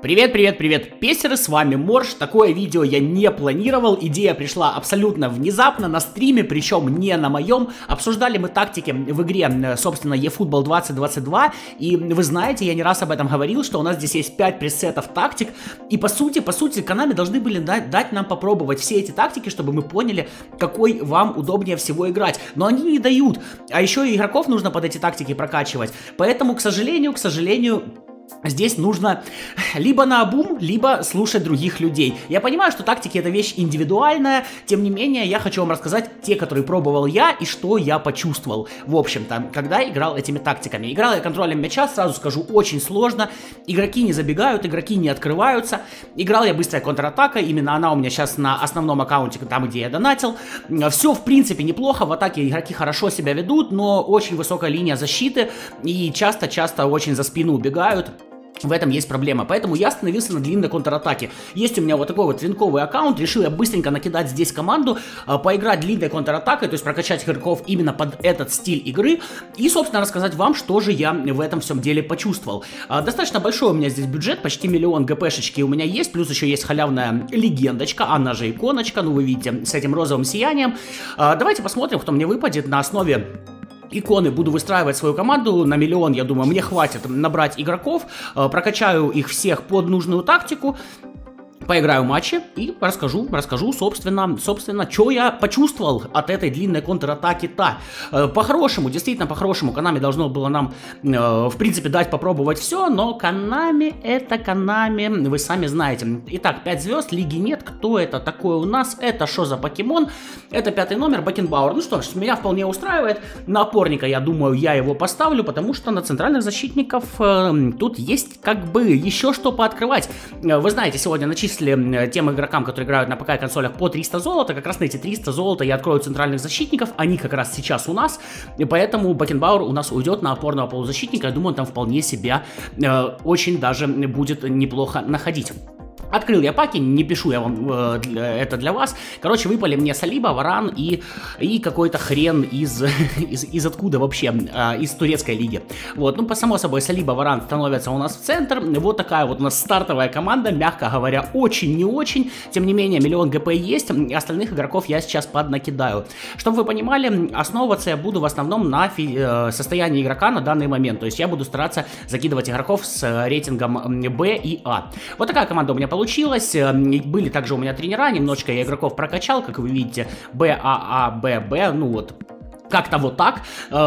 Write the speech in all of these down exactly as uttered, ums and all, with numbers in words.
Привет, привет, привет, песеры, с вами Морж. Такое видео я не планировал, идея пришла абсолютно внезапно на стриме, причем не на моем. Обсуждали мы тактики в игре, собственно, eFootball двадцать двадцать два, и вы знаете, я не раз об этом говорил, что у нас здесь есть пять пресетов тактик, и по сути, по сути, Konami должны были дать, дать нам попробовать все эти тактики, чтобы мы поняли, какой вам удобнее всего играть. Но они не дают, а еще и игроков нужно под эти тактики прокачивать, поэтому, к сожалению, к сожалению... Здесь нужно либо наобум, либо слушать других людей. Я понимаю, что тактики это вещь индивидуальная, тем не менее, я хочу вам рассказать те, которые пробовал я и что я почувствовал. В общем-то, когда играл этими тактиками. Играл я контролем мяча, сразу скажу, очень сложно. Игроки не забегают, игроки не открываются. Играл я быстрая контратака, именно она у меня сейчас на основном аккаунте, там, где я донатил. Все, в принципе, неплохо, в атаке игроки хорошо себя ведут, но очень высокая линия защиты и часто-часто очень за спину убегают. В этом есть проблема, поэтому я остановился на длинной контратаке. Есть у меня вот такой вот твинковый аккаунт, решил я быстренько накидать здесь команду, э, поиграть длинной контратакой, то есть прокачать игроков именно под этот стиль игры и, собственно, рассказать вам, что же я в этом всем деле почувствовал. Э, достаточно большой у меня здесь бюджет, почти миллион ГПшечки у меня есть, плюс еще есть халявная легендочка, она же иконочка, ну вы видите, с этим розовым сиянием. Э, давайте посмотрим, кто мне выпадет на основе иконы. Буду выстраивать свою команду на миллион, я думаю, мне хватит набрать игроков, прокачаю их всех под нужную тактику, поиграю матчи и расскажу, расскажу, собственно, собственно, что я почувствовал от этой длинной контратаки-то. По-хорошему, действительно, по-хорошему, Konami должно было нам, в принципе, дать попробовать все, но Konami это Konami, вы сами знаете. Итак, пять звезд, лиги нет, кто это такой у нас, это что за покемон? Это пятый номер, Бекенбауэр. Ну что ж, меня вполне устраивает. На опорника, я думаю, я его поставлю, потому что на центральных защитников э, тут есть как бы еще что пооткрывать. Вы знаете, сегодня начислили тем игрокам, которые играют на ПК и консолях, по триста золота, как раз на эти триста золота я открою центральных защитников, они как раз сейчас у нас, и поэтому Бекенбауэр у нас уйдет на опорного полузащитника, я думаю, он там вполне себя э, очень даже будет неплохо находить. Открыл я паки, не пишу я вам э, для, это для вас. Короче, выпали мне Салиба, Варан и, и какой-то хрен из, из, из откуда вообще, э, из турецкой лиги. Вот, ну, по само собой, Салиба, Варан становятся у нас в центр. Вот такая вот у нас стартовая команда, мягко говоря, очень не очень. Тем не менее, миллион ГП есть, остальных игроков я сейчас поднакидаю. Чтобы вы понимали, основываться я буду в основном на фи э, состоянии игрока на данный момент. То есть я буду стараться закидывать игроков с рейтингом Б и А. Вот такая команда у меня получилась. Получилось. Были также у меня тренера, немножечко я игроков прокачал, как вы видите, Б, А, А, Б, Б, ну вот. Как-то вот так.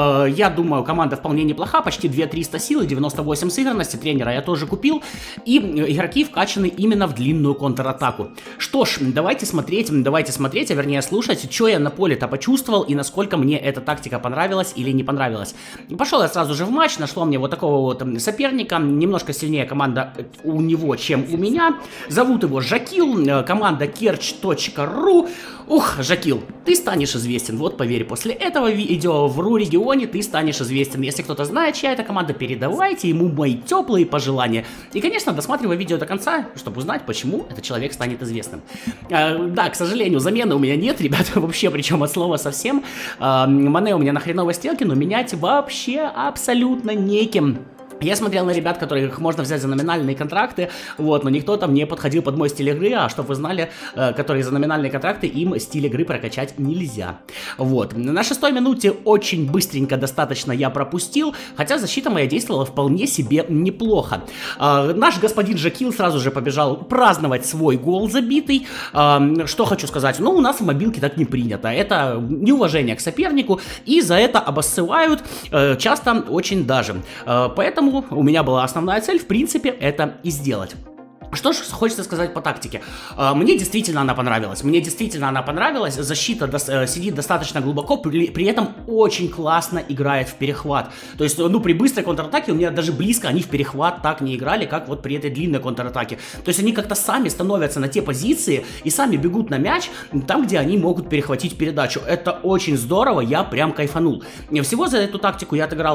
Я думаю, команда вполне неплоха, почти две тысячи триста силы, девяносто восемь сыгранности, тренера я тоже купил, и игроки вкачаны именно в длинную контратаку. Что ж, давайте смотреть, давайте смотреть, а вернее слушать, что я на поле-то почувствовал и насколько мне эта тактика понравилась или не понравилась. Пошел я сразу же в матч, нашло мне вот такого вот соперника, немножко сильнее команда у него, чем у меня. Зовут его Жакил, команда керч точка ру. Ух, Жакил, ты станешь известен, вот поверь, после этого видео в РУ-регионе ты станешь известен. Если кто-то знает, чья это команда, передавайте ему мои теплые пожелания. И, конечно, досматривай видео до конца, чтобы узнать, почему этот человек станет известным. А, да, к сожалению, замены у меня нет, ребята, вообще, причем от слова совсем. А, Мане у меня на хреновой стрелке, но менять вообще абсолютно неким. Я смотрел на ребят, которых можно взять за номинальные контракты, вот, но никто там не подходил под мой стиль игры, а чтобы вы знали, э, которые за номинальные контракты, им стиль игры прокачать нельзя. Вот, на шестой минуте очень быстренько достаточно я пропустил, хотя защита моя действовала вполне себе неплохо. Э, наш господин Жакил сразу же побежал праздновать свой гол забитый. Э, что хочу сказать, ну, у нас в мобилке так не принято, это неуважение к сопернику, и за это обоссывают э, часто очень даже, э, поэтому у меня была основная цель, в принципе, это и сделать. Что ж хочется сказать по тактике. Мне действительно она понравилась. Мне действительно она понравилась. Защита до, сидит достаточно глубоко, при, при этом очень классно играет в перехват. То есть, ну, при быстрой контратаке у меня даже близко они в перехват так не играли, как вот при этой длинной контратаке. То есть они как-то сами становятся на те позиции и сами бегут на мяч там, где они могут перехватить передачу. Это очень здорово, я прям кайфанул. Всего за эту тактику я отыграл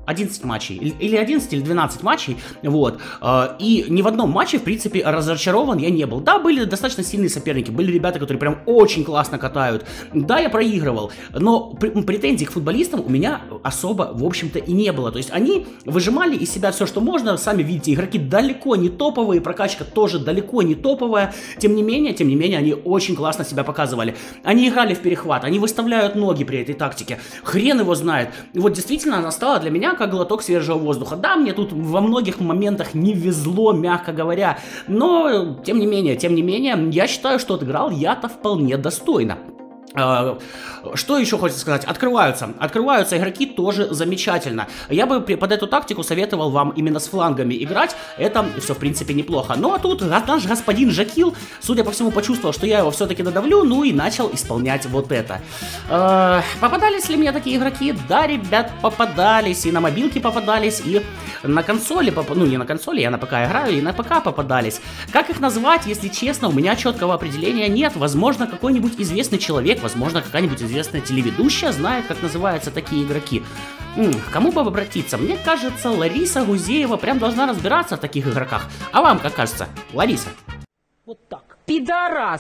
одиннадцать матчей, или одиннадцать, или двенадцать матчей, вот, и ни в одном матче, в принципе, разочарован я не был. Да, были достаточно сильные соперники, были ребята, которые прям очень классно катают, да, я проигрывал, но претензий к футболистам у меня особо, в общем-то, и не было, то есть они выжимали из себя все, что можно, сами видите, игроки далеко не топовые, прокачка тоже далеко не топовая, тем не менее, тем не менее, они очень классно себя показывали, они играли в перехват, они выставляют ноги при этой тактике, хрен его знает, и вот действительно она стала для меня как глоток свежего воздуха. Да, мне тут во многих моментах не везло, мягко говоря, но, тем не менее, тем не менее, я считаю, что отыграл я-то вполне достойно. Что еще хочется сказать? Открываются. Открываются игроки тоже замечательно. Я бы под эту тактику советовал вам именно с флангами играть. Это все, в принципе, неплохо. Ну, а тут наш господин Жакил, судя по всему, почувствовал, что я его все-таки додавлю, ну и начал исполнять вот это. Попадались ли мне такие игроки? Да, ребят, попадались. И на мобилке попадались, и на консоли, ну, не на консоли, я на ПК играю, и на ПК попадались. Как их назвать, если честно, у меня четкого определения нет. Возможно, какой-нибудь известный человек, возможно, какая-нибудь известная телеведущая знает, как называются такие игроки. М -м, кому бы обратиться? Мне кажется, Лариса Гузеева прям должна разбираться в таких игроках. А вам как кажется? Лариса? Вот так. Пидорас.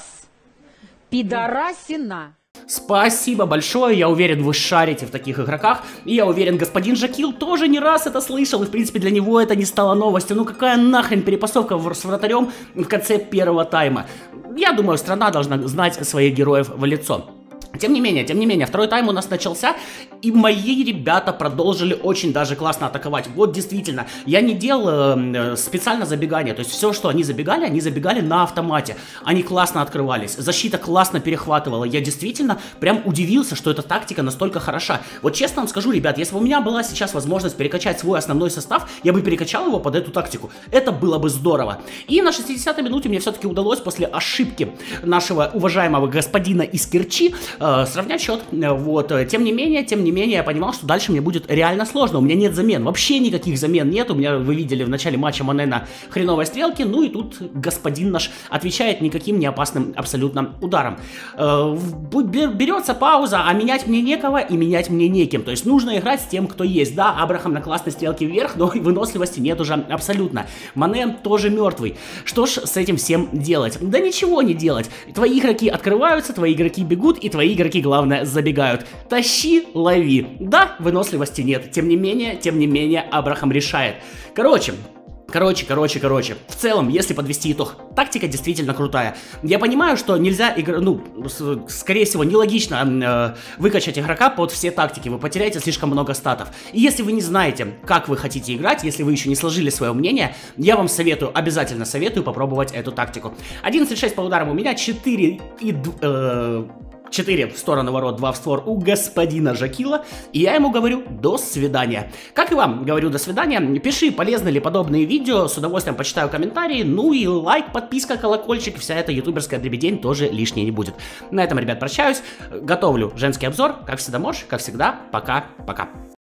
Пидорасина. Спасибо большое, я уверен, вы шарите в таких игроках, и я уверен, господин Жакил тоже не раз это слышал, и в принципе для него это не стало новостью. Ну какая нахрен перепасовка с вратарем в конце первого тайма? Я думаю, страна должна знать своих героев в лицо. Тем не менее, тем не менее, второй тайм у нас начался, и мои ребята продолжили очень даже классно атаковать. Вот действительно, я не делал э, специально забегания, то есть все, что они забегали, они забегали на автомате. Они классно открывались, защита классно перехватывала. Я действительно прям удивился, что эта тактика настолько хороша. Вот честно вам скажу, ребят, если бы у меня была сейчас возможность перекачать свой основной состав, я бы перекачал его под эту тактику. Это было бы здорово. И на шестидесятой минуте мне все-таки удалось после ошибки нашего уважаемого господина из Керчи э, сравнять счет. Вот. Тем не менее, тем не менее, я понимал, что дальше мне будет реально сложно. У меня нет замен. Вообще никаких замен нет. У меня, вы видели, в начале матча Мане на хреновой стрелке. Ну и тут господин наш отвечает никаким не опасным абсолютно ударом. Э, берется пауза, а менять мне некого и менять мне неким. То есть нужно играть с тем, кто есть. Да, Абрахам на классной стрелке вверх, но и выносливости нет уже абсолютно. Мане тоже мертвый. Что ж с этим всем делать? Да ничего не делать. Твои игроки открываются, твои игроки бегут, и твои игроки, главное, забегают. Тащи, лови. Да, выносливости нет. Тем не менее, тем не менее, Абрахам решает. Короче... Короче, короче, короче. В целом, если подвести итог, тактика действительно крутая. Я понимаю, что нельзя игр... ну, скорее всего, нелогично э, выкачать игрока под все тактики. Вы потеряете слишком много статов. И если вы не знаете, как вы хотите играть, если вы еще не сложили свое мнение, я вам советую, обязательно советую попробовать эту тактику. одиннадцать шесть по ударам у меня, четыре и... Э, четыре в сторону ворот, два в створ у господина Жакила. И я ему говорю до свидания. Как и вам говорю до свидания. Пиши, полезны ли подобные видео. С удовольствием почитаю комментарии. Ну и лайк, подписка, колокольчик. Вся эта ютуберская дребедень тоже лишней не будет. На этом, ребят, прощаюсь. Готовлю женский обзор. Как всегда можешь, как всегда. Пока-пока.